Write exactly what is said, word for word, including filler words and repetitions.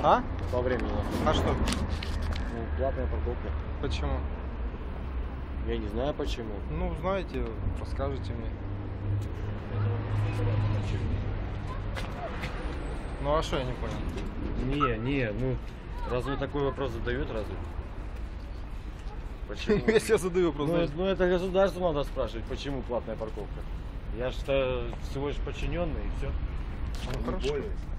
А? По времени. А что? Ну, платная парковка. Почему? Я не знаю почему. Ну, знаете, расскажите мне. Ну, а что я не понял? Не, не, ну, разве такой вопрос задают, разве? Почему? Если я задаю вопрос, Ну, знаете. ну, это государство надо спрашивать, почему платная парковка. Я же всего лишь подчиненный и все. Ну, хорошо. Более.